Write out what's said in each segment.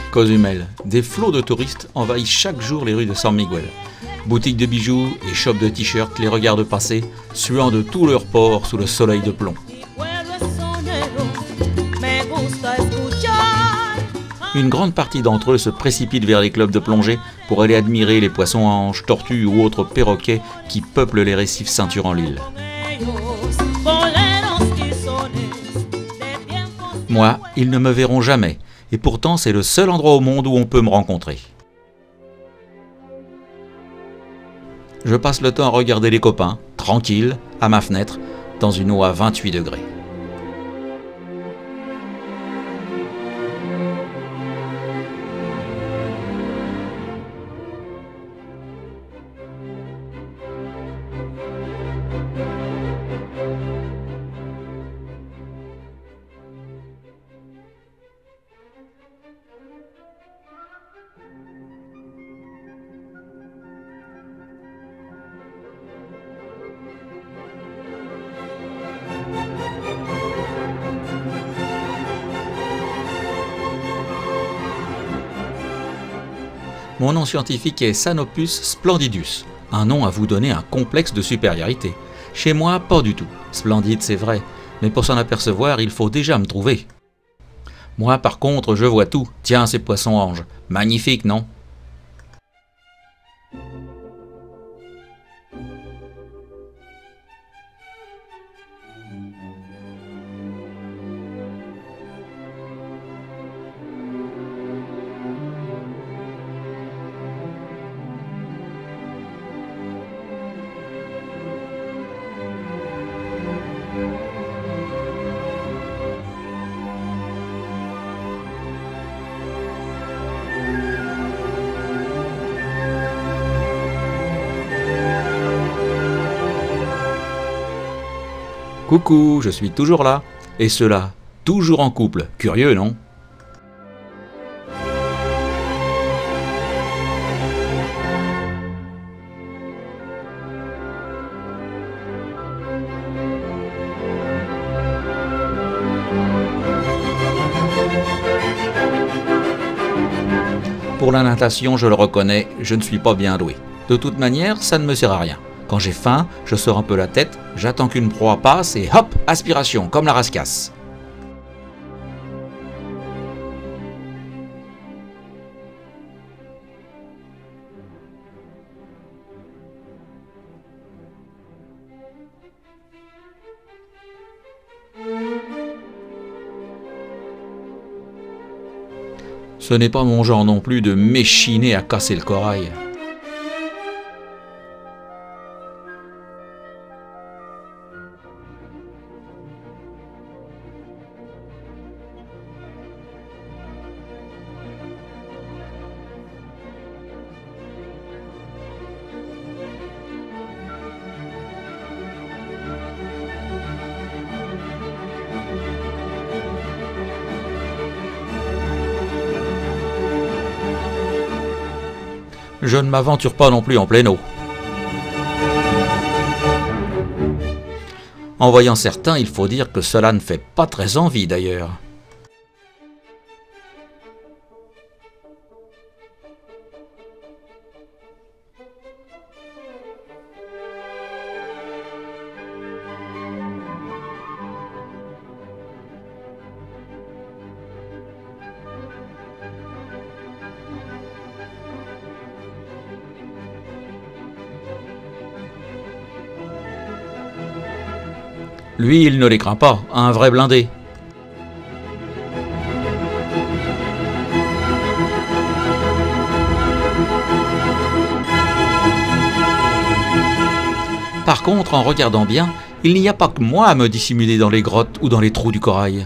Cozumel, des flots de touristes envahissent chaque jour les rues de San Miguel. Boutiques de bijoux et shops de t-shirts les regardent passer, suant de tout leur pores sous le soleil de plomb. Une grande partie d'entre eux se précipitent vers les clubs de plongée pour aller admirer les poissons-anges, tortues ou autres perroquets qui peuplent les récifs ceinturant l'île. Moi, ils ne me verront jamais, et pourtant c'est le seul endroit au monde où on peut me rencontrer. Je passe le temps à regarder les copains, tranquille, à ma fenêtre, dans une eau à 28 degrés. Mon nom scientifique est Sanopus splendidus, un nom à vous donner un complexe de supériorité. Chez moi, pas du tout. Splendide, c'est vrai, mais pour s'en apercevoir, il faut déjà me trouver. Moi, par contre, je vois tout. Tiens, ces poissons-anges. Magnifique, non ? Coucou, je suis toujours là. Et ceux-là, toujours en couple. Curieux, non ? Pour la natation, je le reconnais, je ne suis pas bien doué. De toute manière, ça ne me sert à rien. Quand j'ai faim, je sors un peu la tête, j'attends qu'une proie passe et hop, aspiration, comme la rascasse. Ce n'est pas mon genre non plus de m'échiner à casser le corail. Je ne m'aventure pas non plus en pleine eau. En voyant certains, il faut dire que cela ne fait pas très envie d'ailleurs. Lui, il ne les craint pas, un vrai blindé. Par contre, en regardant bien, il n'y a pas que moi à me dissimuler dans les grottes ou dans les trous du corail.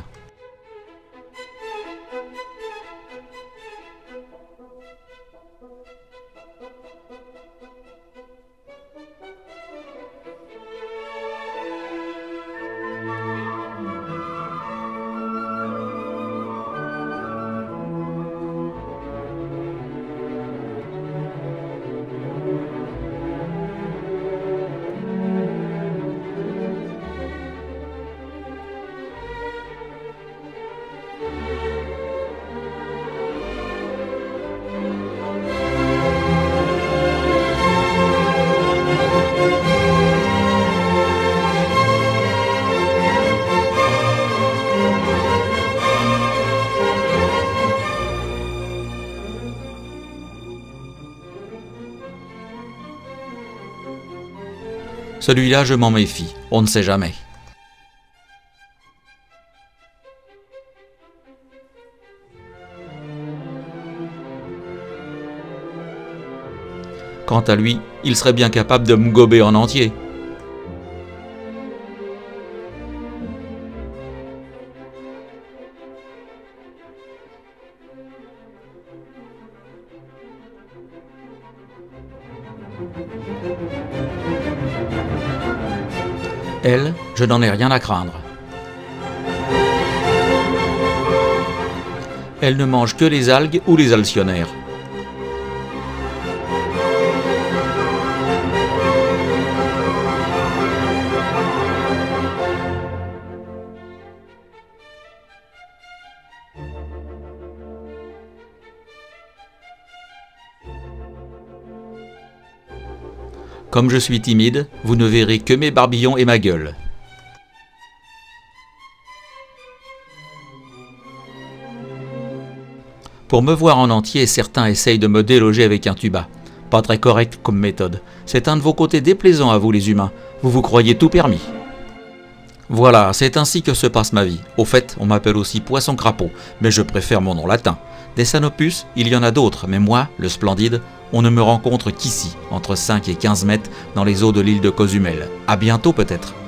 Celui-là, je m'en méfie, on ne sait jamais. Quant à lui, il serait bien capable de me gober en entier. Elle, je n'en ai rien à craindre. Elle ne mange que les algues ou les alcyonnaires. Comme je suis timide, vous ne verrez que mes barbillons et ma gueule. Pour me voir en entier, certains essayent de me déloger avec un tuba. Pas très correct comme méthode. C'est un de vos côtés déplaisants à vous les humains. Vous vous croyez tout permis. Voilà, c'est ainsi que se passe ma vie. Au fait, on m'appelle aussi poisson crapaud, mais je préfère mon nom latin. Des Sanopus, il y en a d'autres, mais moi, le splendide, on ne me rencontre qu'ici, entre 5 et 15 mètres, dans les eaux de l'île de Cozumel. À bientôt peut-être.